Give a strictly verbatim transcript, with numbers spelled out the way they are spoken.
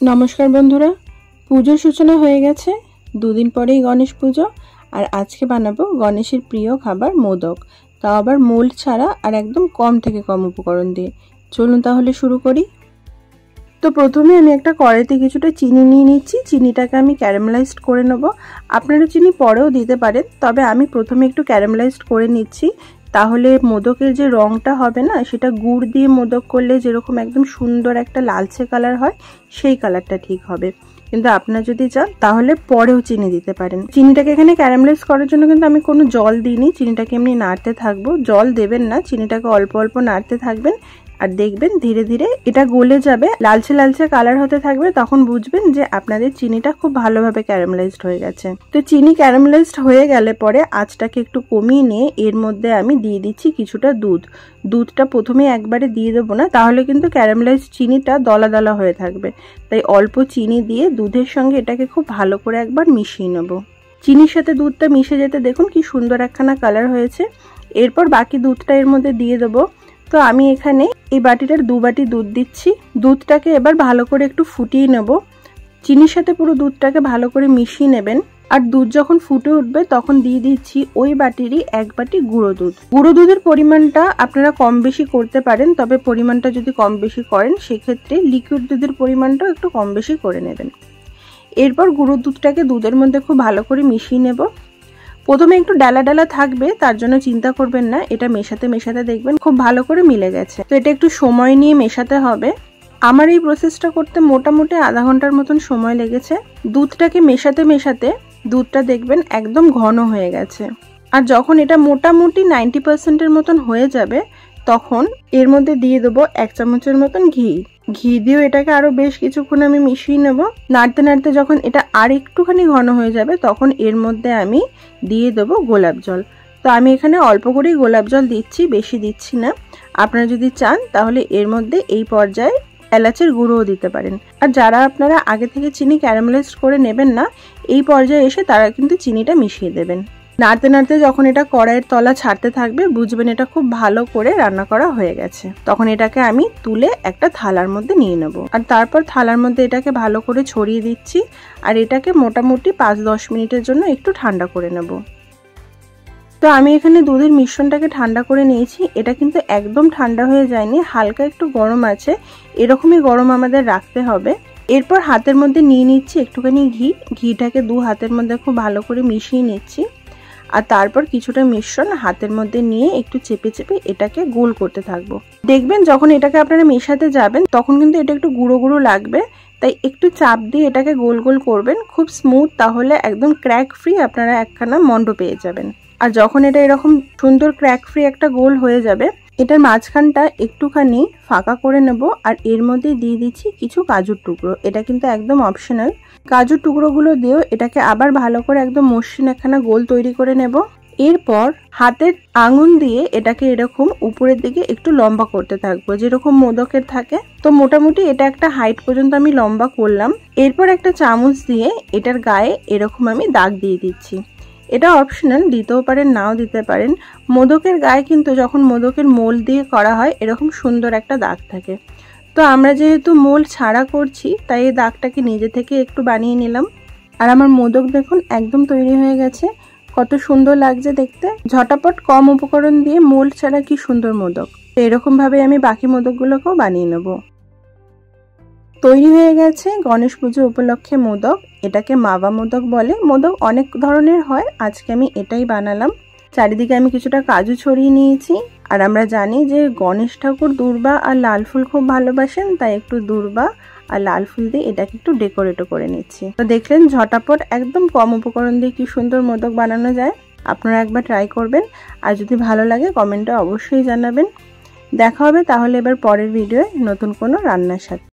নমস্কার বন্ধুরা, পুজোর সূচনা হয়ে গেছে। দুদিন পরেই গণেশ পুজো, আর আজকে বানাবো গণেশের প্রিয় খাবার মোদক, তাও আবার মোল্ড ছাড়া আর একদম কম থেকে কম উপকরণ দিয়ে। চলুন তাহলে শুরু করি। তো প্রথমে আমি একটা কড়াইতে কিছুটা চিনি নিয়ে নিচ্ছি। চিনিটাকে আমি ক্যারামেলাইজড করে নেব। আপনারা চিনি পরেও দিতে পারেন, তবে আমি প্রথমে একটু ক্যারামেলাইজড করে নিচ্ছি, তাহলে মোদকের যে রংটা হবে না, সেটা গুড় দিয়ে মোদক করলে যেরকম একদম সুন্দর একটা লালচে কালার হয়, সেই কালারটা ঠিক হবে। কিন্তু আপনারা যদি চান তাহলে পরেও চিনি দিতে পারেন। চিনিটাকে এখানে ক্যারামেলাইজ করার জন্য কিন্তু আমি কোনো জল দিইনি, চিনিটাকে এমনি নাড়তে থাকবো। জল দেবেন না, চিনিটাকে অল্প অল্প নাড়তে থাকবেন, আর দেখবেন ধীরে ধীরে এটা গলে যাবে, লালচে লালচে কালার হতে থাকবে। তখন বুঝবেন যে আপনাদের চিনিটা খুব ভালোভাবে ক্যারামেলাইজড হয়ে গেছে। তো চিনি ক্যারামেলাইজড হয়ে গেলে পরে আঁচটাকে একটু কমিয়ে নিয়ে এর মধ্যে আমি দিয়ে দিচ্ছি কিছুটা দুধ। দুধটা প্রথমে একবারে দিয়ে দেবো না, তাহলে কিন্তু ক্যারামেলাইজড চিনিটা দলা দলা হয়ে থাকবে। তাই অল্প চিনি দিয়ে দুধের সঙ্গে এটাকে খুব ভালো করে একবার মিশিয়ে নেব। চিনির সাথে দুধটা মিশে যেতে দেখুন কি সুন্দর একখানা কালার হয়েছে। এরপর বাকি দুধটা এর মধ্যে দিয়ে দেবো। তো আমি এখানে এই বাটিটার দু বাটি দুধ দিচ্ছি। দুধটাকে এবার ভালো করে একটু ফুটিয়ে নেব। চিনির সাথে পুরো দুধটাকে ভালো করে মিশিয়ে নেবেন। আর দুধ যখন ফুটে উঠবে তখন দিয়ে দিচ্ছি ওই বাটিরই এক বাটি গুঁড়ো দুধ। গুঁড়ো দুধের পরিমাণটা আপনারা কম বেশি করতে পারেন, তবে পরিমাণটা যদি কম বেশি করেন সেক্ষেত্রে লিকুইড দুধের পরিমাণটাও একটু কম বেশি করে নেবেন। এরপর গুঁড়ো দুধটাকে দুধের মধ্যে খুব ভালো করে মিশিয়ে নেব। প্রথমে একটু ডালা ডালা থাকবে, তার জন্য চিন্তা করবেন না, এটা মেশাতে মেশাতে দেখবেন খুব ভালো করে মিলে গেছে। তো এটা একটু সময় নিয়ে মেশাতে হবে। আমার এই প্রসেসটা করতে মোটামুটি আধা ঘন্টার মতন সময় লেগেছে। দুধটাকে মেশাতে মেশাতে দুধটা দেখবেন একদম ঘন হয়ে গেছে। আর যখন এটা মোটামুটি নাইনটি পার্সেন্টের মতন হয়ে যাবে, তখন এর মধ্যে দিয়ে দেবো এক চামচের মতন ঘি। ঘি দিয়েও এটাকে আরো বেশ কিছুক্ষণ আমি মিশিয়ে নেব। নাড়তে নাড়তে যখন এটা আর একটুখানি ঘন হয়ে যাবে, তখন এর মধ্যে আমি দিয়ে দেবো গোলাপ জল। তো আমি এখানে অল্প করেই গোলাপ জল দিচ্ছি, বেশি দিচ্ছি না। আপনারা যদি চান তাহলে এর মধ্যে এই পর্যায়ে এলাচের গুঁড়োও দিতে পারেন। আর যারা আপনারা আগে থেকে চিনি ক্যারামেলাইজড করে নেবেন না, এই পর্যায়ে এসে তারা কিন্তু চিনিটা মিশিয়ে দেবেন। নাড়তে নাড়তে যখন এটা কড়াইয়ের তলা ছাড়তে থাকবে, বুঝবেন এটা খুব ভালো করে রান্না করা হয়ে গেছে। তখন এটাকে আমি তুলে একটা থালার মধ্যে নিয়ে নেব। আর তারপর থালার মধ্যে এটাকে ভালো করে ছড়িয়ে দিচ্ছি। আর এটাকে মোটামুটি পাঁচ দশ মিনিটের জন্য একটু ঠান্ডা করে নেব। তো আমি এখানে দুধের মিশ্রণটাকে ঠান্ডা করে নিয়েছি। এটা কিন্তু একদম ঠান্ডা হয়ে যায়নি, হালকা একটু গরম আছে, এরকমই গরম আমাদের রাখতে হবে। এরপর হাতের মধ্যে নিয়ে নিচ্ছি একটুখানি ঘি। ঘিটাকে দু হাতের মধ্যে খুব ভালো করে মিশিয়ে নিচ্ছি। আর তারপর কিছুটা মিশ্রণ হাতের মধ্যে নিয়ে একটু চেপে চেপে এটাকে গোল করতে থাকবো। দেখবেন যখন এটাকে আপনারা মেশাতে যাবেন তখন কিন্তু এটা একটু গুঁড়ো গুঁড়ো লাগবে, তাই একটু চাপ দিয়ে এটাকে গোল গোল করবেন খুব স্মুথ, তাহলে একদম ক্র্যাক ফ্রি আপনারা একখানা মন্ড পেয়ে যাবেন। আর যখন এটা এরকম সুন্দর ক্র্যাক ফ্রি একটা গোল হয়ে যাবে, এটার মাঝখানটা একটুখানি ফাঁকা করে নেব। আর এর মধ্যে দিয়ে দিচ্ছি কিছু কাজুর টুকরো। এটা কিন্তু একদম অপশনাল। কাজুর টুকরোগুলো দিয়েও এটাকে আবার ভালো করে একদম মসৃণ একখানা গোল তৈরি করে নেব। এরপর হাতের আঙুল দিয়ে এটাকে এরকম উপরের দিকে একটু লম্বা করতে থাকবো, যেরকম মোদকের থাকে। তো মোটামুটি এটা একটা হাইট পর্যন্ত আমি লম্বা করলাম। এরপর একটা চামচ দিয়ে এটার গায়ে এরকম আমি দাগ দিয়ে দিচ্ছি। এটা অপশনাল, দিতেও পারেন নাও দিতে পারেন। মোদকের গায়ে কিন্তু যখন মোদকের মোল দিয়ে করা হয় এরকম সুন্দর একটা দাগ থাকে। তো আমরা যেহেতু মোল ছাড়া করছি, তাই এই দাগটাকে নিজে থেকে একটু বানিয়ে নিলাম। আর আমার মোদক দেখুন একদম তৈরি হয়ে গেছে। কত সুন্দর লাগছে দেখতে। ঝটাপট কম উপকরণ দিয়ে মোল ছাড়া কি সুন্দর মোদক। তো এরকম ভাবে আমি বাকি মোদকগুলোকেও বানিয়ে নেব। তৈরি হয়ে গেছে গণেশ পুজো উপলক্ষে মোদক। এটাকে মাওয়া মোদক বলে। মোদক অনেক ধরনের হয়, আজকে আমি এটাই বানালাম। চারিদিকে আমি কিছুটা কাজু ছড়িয়ে নিয়েছি। আর আমরা জানি যে গণেশ ঠাকুর দূর্বা আর লাল ফুল খুব ভালোবাসেন, তাই একটু দূর্বা আর লাল ফুল দিয়ে এটাকে একটু ডেকোরেটও করে নিচ্ছি। তো দেখলেন ঝটাপট একদম কম উপকরণ দিয়ে কি সুন্দর মোদক বানানো যায়। আপনারা একবার ট্রাই করবেন। আর যদি ভালো লাগে কমেন্টে অবশ্যই জানাবেন। দেখা হবে তাহলে এবার পরের ভিডিওয়ে নতুন কোনো রান্নার সাথে।